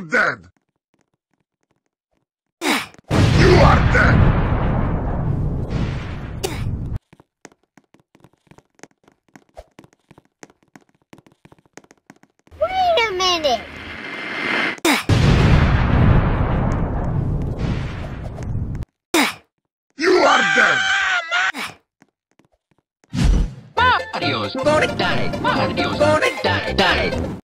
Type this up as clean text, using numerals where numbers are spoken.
are dead! You are dead! Wait a minute! You are dead! Mario's gonna die! Mario's gonna die!